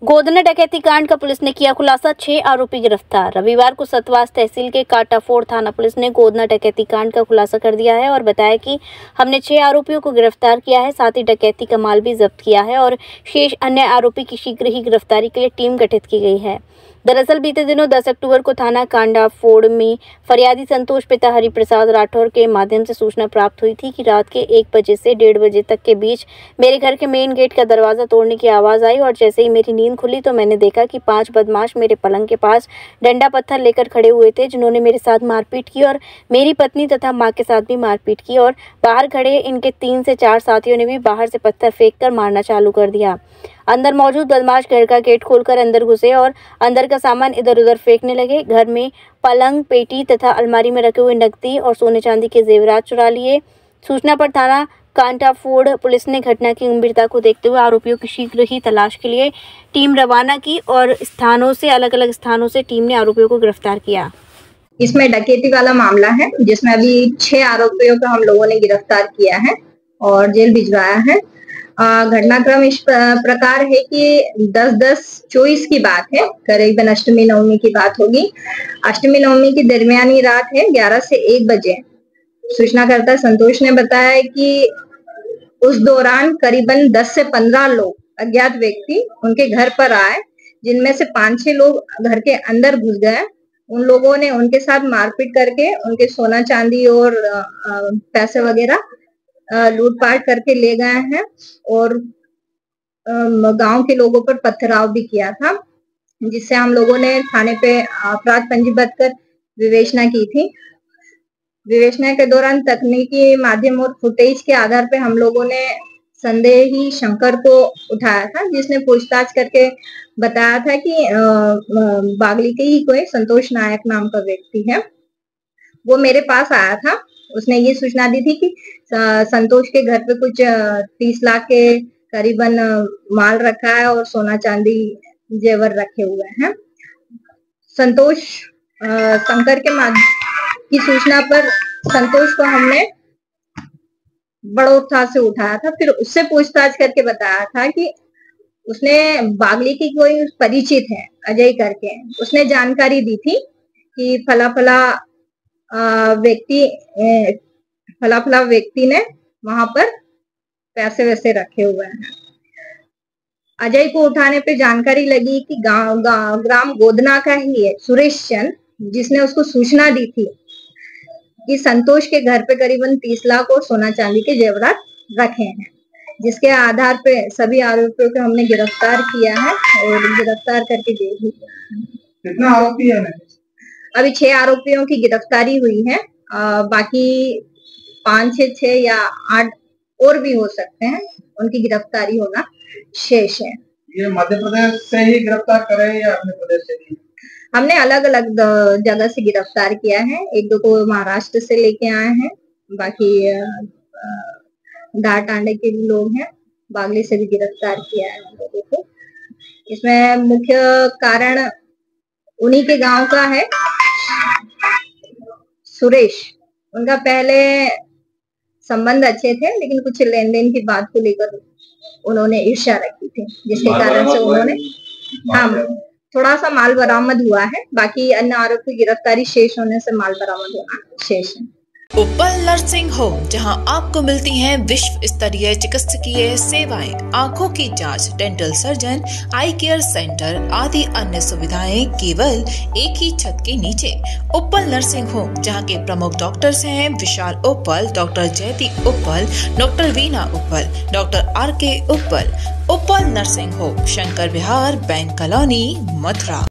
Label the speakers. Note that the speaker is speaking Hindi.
Speaker 1: गोधना डकैती कांड का पुलिस ने किया खुलासा, 6 आरोपी गिरफ्तार। रविवार को सतवास तहसील के काटाफोड़ थाना पुलिस ने गोधना डकैती कांड का खुलासा कर दिया है और बताया कि हमने 6 आरोपियों को गिरफ्तार किया है, साथ ही डकैती का माल भी जब्त किया है और शेष अन्य आरोपी की शीघ्र ही गिरफ्तारी के लिए टीम गठित की गई है। दरअसल बीते दिनों 10 अक्टूबर को थाना कांडाफोड़ में फरियादी संतोष पिता हरिप्रसाद राठौर के माध्यम से सूचना प्राप्त हुई थी कि रात के 1 बजे से 1:30 बजे तक के बीच मेरे घर के मेन गेट का दरवाजा तोड़ने की आवाज़ आई और जैसे ही मेरी नींद खुली तो मैंने देखा कि 5 बदमाश मेरे पलंग के पास डंडा पत्थर लेकर खड़े हुए थे, जिन्होंने मेरे साथ मारपीट की और मेरी पत्नी तथा माँ के साथ भी मारपीट की और बाहर खड़े इनके 3 से 4 साथियों ने भी बाहर से पत्थर फेंककर मारना चालू कर दिया। अंदर मौजूद बदमाश घर का गेट खोलकर अंदर घुसे और अंदर का सामान इधर उधर फेंकने लगे। घर में पलंग, पेटी तथा अलमारी में रखे हुए नकदी और सोने चांदी के जेवरात चुरा लिए। सूचना पर थाना कांटाफोड़ पुलिस ने घटना की गंभीरता को देखते हुए आरोपियों की शीघ्र ही तलाश के लिए टीम रवाना की और अलग अलग स्थानों से टीम ने आरोपियों को गिरफ्तार किया।
Speaker 2: इसमें डकैती वाला मामला है, जिसमें अभी 6 आरोपियों को हम लोगों ने गिरफ्तार किया है और जेल भिजवाया है। घटनाक्रम इस प्रकार है कि 10/10/24 की बात है, करीबन अष्टमी नवमी की बात होगी। अष्टमी नवमी की दरमियानी रात है, 11 से 1 बजे। सूचनाकर्ता संतोष ने बताया कि उस दौरान करीबन 10 से 15 लोग अज्ञात व्यक्ति उनके घर पर आए, जिनमें से 5-6 लोग घर के अंदर घुस गए। उन लोगों ने उनके साथ मारपीट करके उनके सोना चांदी और पैसे वगैरह लूटपाट करके ले गए हैं और गांव के लोगों पर पथराव भी किया था, जिससे हम लोगों ने थाने पे अपराध पंजीबद्ध कर विवेचना की थी। विवेचना के दौरान तकनीकी माध्यम और फुटेज के आधार पे हम लोगों ने संदेही शंकर को उठाया था, जिसने पूछताछ करके बताया था कि बागली के ही कोई संतोष नायक नाम का व्यक्ति है, वो मेरे पास आया था। उसने ये सूचना दी थी कि संतोष के घर पे कुछ 30 लाख के करीबन माल रखा है और सोना चांदी जेवर रखे हुए हैं। संतोष शंकर की सूचना पर संतोष को हमने बड़े उत्साह से उठाया था। फिर उससे पूछताछ करके बताया था कि उसने बागली की कोई परिचित है अजय करके, उसने जानकारी दी थी कि फला व्यक्ति ने वहां पर पैसे वैसे रखे हुए हैं। अजय को उठाने पे जानकारी लगी कि ग्राम गोधना का ही है सुरेश चंद, जिसने उसको सूचना दी थी कि संतोष के घर पे करीबन 30 लाख और सोना चांदी के जेवरात रखे हैं, जिसके आधार पे सभी आरोपियों को हमने गिरफ्तार किया है और गिरफ्तार करके जेल भी किया।
Speaker 3: कितना आरोपी है?
Speaker 2: अभी 6 आरोपियों की गिरफ्तारी हुई है, बाकी 5-6 या 8 और भी हो सकते हैं, उनकी गिरफ्तारी होना शेष है।
Speaker 3: ये मध्य प्रदेश से ही गिरफ्तार करे या अन्य प्रदेश से भी?
Speaker 2: हमने अलग अलग जगह से गिरफ्तार किया है। 1-2 को महाराष्ट्र से लेके आए हैं, बाकी धारटांडे के भी लोग हैं, बागली से भी गिरफ्तार किया है लोगों को। इसमें मुख्य कारण उन्हीं के गांव का है, सुरेश। उनका पहले संबंध अच्छे थे, लेकिन कुछ लेन देन की बात को लेकर उन्होंने ईर्ष्या रखी थी, जिसके कारण से उन्होंने थोड़ा सा माल बरामद हुआ है। बाकी अन्य आरोपी की गिरफ्तारी शेष होने से माल बरामद होना शेष है।
Speaker 4: उपल नर्सिंग होम, जहां आपको मिलती हैं विश्व स्तरीय चिकित्सकीय सेवाएं, आंखों की जांच, dental surgeon, eye care centre आदि अन्य सुविधाएं केवल एक ही छत के नीचे। उपल नर्सिंग होम, जहां के प्रमुख डॉक्टर्स हैं विशाल Uppal, doctor Jayati Uppal, doctor Veena Uppal, doctor RK Uppal. Uppal nursing home, Shankar Vihar, bank colony, Mathura.